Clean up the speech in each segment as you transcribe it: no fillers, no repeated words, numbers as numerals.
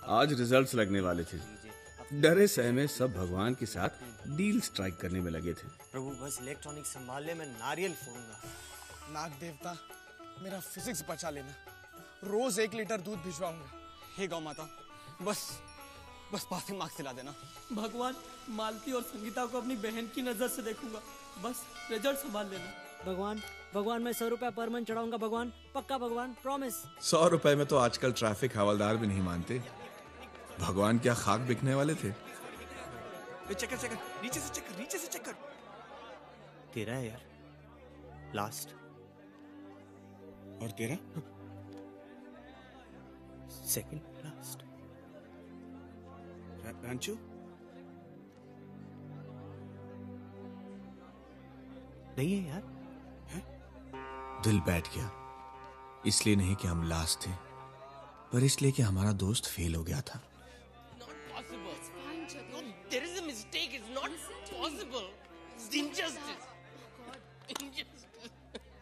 आज रिजल्ट्स लगने वाले थे। डरे सहमे सब भगवान के साथ डील स्ट्राइक करने में लगे थे। प्रभु बस इलेक्ट्रॉनिक संभालने में नारियल फोड़ूंगा। नाग देवता मेरा फिजिक्स बचा लेना, रोज 1 लीटर दूध भिजवाऊंगा। हे गौ माता, बस पासिंग मार्क्स दिला देना। भगवान मालती और संगीता को अपनी बहन की नजर से देखूंगा, बस रिजल्ट संभाल लेना। भगवान मैं 100 रुपया पर मंथ चढ़ाऊंगा भगवान, पक्का भगवान, प्रॉमिस। 100 रुपए में तो आजकल ट्रैफिक हवलदार भी नहीं मानते। भगवान क्या खाक बिकने वाले थे। चेक कर, नीचे से चेक कर। तेरा है यार, लास्ट। और तेरा? Second last. रांचू? नहीं है यार। दिल बैठ गया, इसलिए नहीं कि हम लास्ट थे, पर इसलिए कि हमारा दोस्त फेल हो गया था। There is a mistake. It's not possible. It's injustice. Injustice.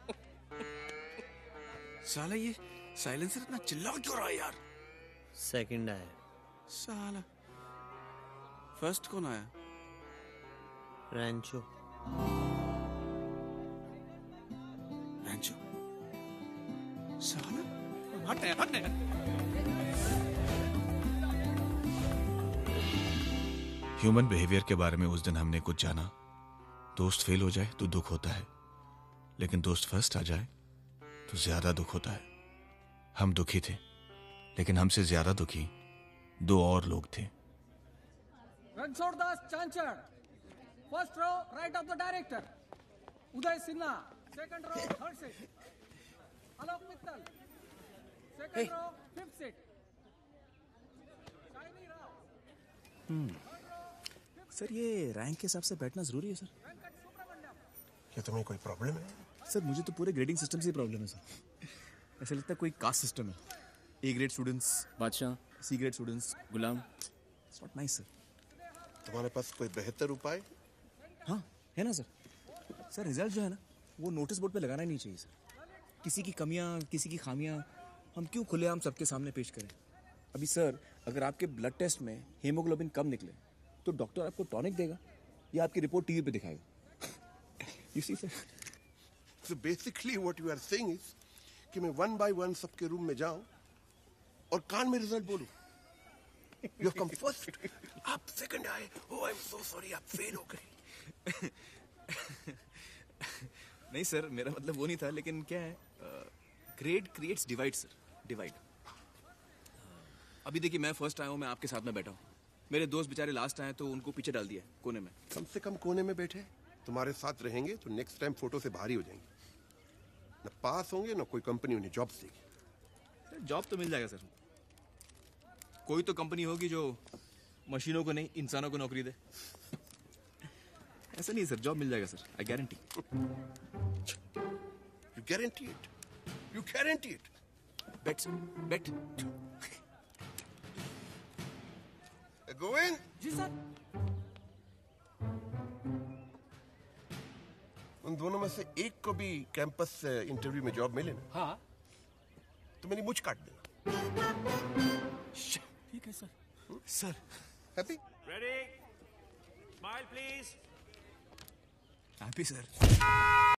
साला ये साइलेंसर इतना चिल्ला क्यों रहा है यार? सेकंड आया। साला फर्स्ट कौन आया? रैंचो। रैंचो? साला हट यार। ह्यूमन बिहेवियर के बारे में उस दिन हमने कुछ जाना। दोस्त फेल हो जाए तो दुख होता है, लेकिन दोस्त फर्स्ट आ जाए तो ज्यादा दुख होता है। हम दुखी थे, लेकिन हमसे ज्यादा दुखी 2 और लोग थे। Ranchhod Das Chanchad, first row right of the director. Uday Sinha, second row third seat. Alok Mittal, second row fifth seat. Shiny Rao. Sir ये रैंक के हिसाब से बैठना जरूरी है सर? क्या तुम्हें कोई प्रॉब्लम है? सर मुझे तो पूरे ग्रेडिंग सिस्टम से ही प्रॉब्लम है सर। ऐसा लगता है कोई कास्ट सिस्टम है। A ग्रेड स्टूडेंट्स बादशाह, C ग्रेड स्टूडेंट्स गुलाम। It's not nice sir. तुम्हारे पास कोई बेहतर उपाय? हाँ है ना सर। सर रिजल्ट जो है ना, वो नोटिस बोर्ड पे लगाना ही नहीं चाहिए सर। किसी की कमियां, किसी की खामियां हम क्यों खुलेआम सबके सामने पेश करें? अभी सर अगर आपके ब्लड टेस्ट में हीमोग्लोबिन कम निकले तो डॉक्टर आपको टॉनिक देगा या आपकी रिपोर्ट टीवी पे दिखाएगा। You see sir. So basically what you are saying is कि मैं 1 by 1 सबके रूम में जाऊं और कान में रिजल्ट बोलूं। You have come first, आप सेकंड आए। Oh I'm so sorry, आप फेल हो गए। नहीं सर मेरा मतलब वो नहीं था, लेकिन क्या है, grade creates divide sir, divide. अभी देखिए मैं फर्स्ट आया हूँ, मैं आपके साथ में बैठा हूँ। मेरे दोस्त बेचारे लास्ट आए तो उनको पीछे डाल दिया कोने में। कम से कम कोने में बैठे, तुम्हारे साथ रहेंगे तो नेक्स्ट टाइम फोटो से भारी हो जाएंगे। न पास होंगे न कोई कंपनी उन्हें जॉब देगी। जॉब तो मिल जाएगा सर। कोई तो कंपनी होगी जो मशीनों को नहीं इंसानों को नौकरी दे। ऐसा नहीं सर, जॉब मिल जाएगा sir, I guarantee. You guarantee it. You guarantee it. Bet bet. Go in. जी सर। उन दोनों में से एक को भी कैंपस इंटरव्यू में जॉब मिले ना, हाँ तो मेरी मुझ काट देना। ठीक है sir. Sir happy? Ready? Smile, please. Happy sir.